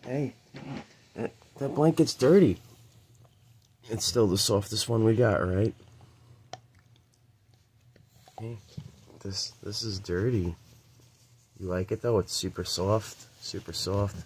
Hey, that blanket's dirty. It's still the softest one we got, right? Hey, this is dirty. You like it though? It's super soft, super soft.